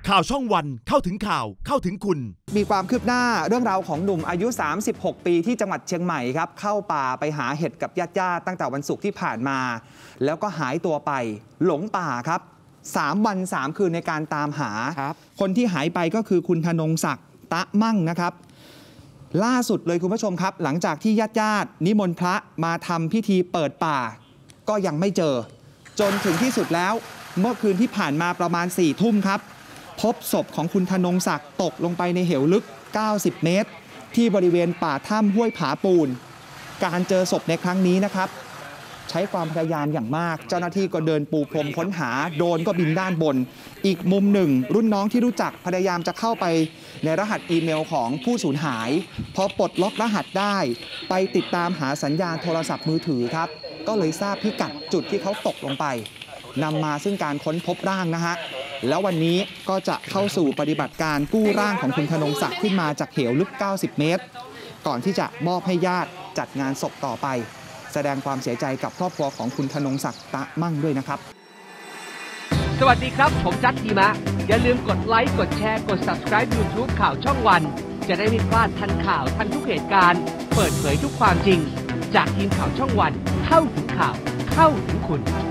ข่าวช่องวันเข้าถึงข่าวเข้าถึงคุณมีความคืบหน้าเรื่องราวของหนุ่มอายุ36ปีที่จังหวัดเชียงใหม่ครับเข้าป่าไปหาเห็ดกับญาติตั้งแต่วันศุกร์ที่ผ่านมาแล้วก็หายตัวไปหลงป่าครับ3 วัน 3 คืนในการตามหาคนที่หายไปก็คือคุณธนงศักดิ์ตะมั่งนะครับล่าสุดเลยคุณผู้ชมครับหลังจากที่ญาตินิมนต์พระมาทำพิธีเปิดป่าก็ยังไม่เจอจนถึงที่สุดแล้วเมื่อคืนที่ผ่านมาประมาณ4 ทุ่มครับพบศพของคุณธนงศักดิ์ตกลงไปในเหวลึก90 เมตรที่บริเวณป่าถ้ำห้วยผาปูนการเจอศพในครั้งนี้นะครับใช้ความพยายามอย่างมากเจ้าหน้าที่ก็เดินปูพรมค้นหาโดรนก็บินด้านบนอีกมุมหนึ่งรุ่นน้องที่รู้จักพยายามจะเข้าไปในรหัสอีเมลของผู้สูญหายพอปลดล็อกรหัสได้ไปติดตามหาสัญญาณโทรศัพท์มือถือครับก็เลยทราบพิกัดจุดที่เขาตกลงไปนำมาซึ่งการค้นพบร่างนะฮะแล้ววันนี้ก็จะเข้าสู่ปฏิบัติการกู้ร่างของคุณธนงศักดิ์ขึ้นมาจากเหวลึก90 เมตรก่อนที่จะมอบให้ญาติจัดงานศพต่อไปแสดงความเสียใจกับครอบครัวของคุณธนงศักดิ์ตะมั่งด้วยนะครับสวัสดีครับผมจัดทีมะอย่าลืมกดไลค์กดแชร์กด Subscribe YouTube ข่าวช่องวันจะได้ไม่พลาดทันข่าวทันทุกเหตุการณ์เปิดเผยทุกความจริงจากทีมข่าวช่องวันเข้าถึงข่าวเข้าถึงคุณ